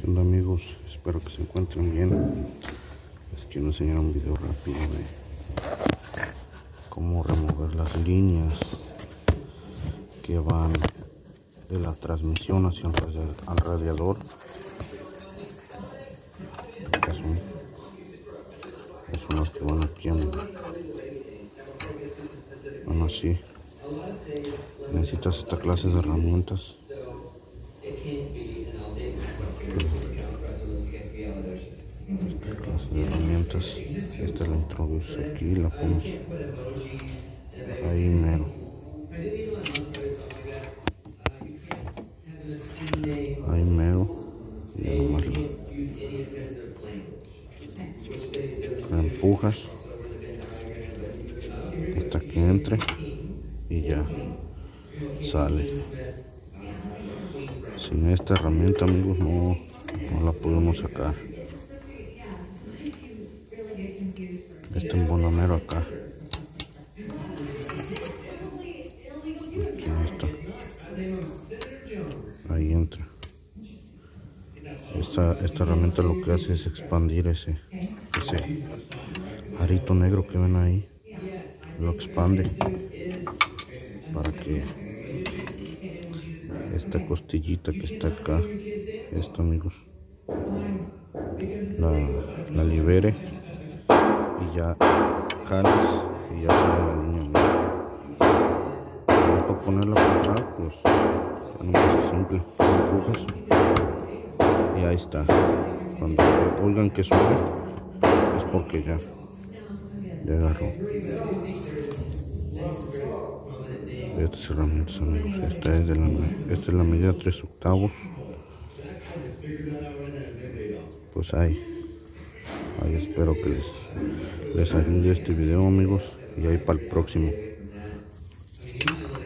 Hola amigos, espero que se encuentren bien. Les quiero enseñar un video rápido de cómo remover las líneas que van de la transmisión hacia al radiador. Son las que van aquí, van así. Necesitas esta clase de herramientas. Esta clase de herramientas, esta la introduce aquí, la pones ahí mero. Ahí mero, y ya nomás la empujas hasta que entre y ya sale. Sin esta herramienta, amigos, no la podemos sacar. Este embonamero acá. Aquí está. Ahí entra. Esta herramienta lo que hace es expandir ese arito negro que ven ahí. Lo expande para que esta costillita que está acá, esto, amigos, la libere y ya jalas y ya sale la línea. Para ponerla para atrás, pues ya no es simple, empujas y ahí está. Cuando oigan que sube es porque ya agarró. Estas herramientas, amigos, esta es la medida 3/8. Pues ahí espero que les ayude este video, amigos, y ahí para el próximo.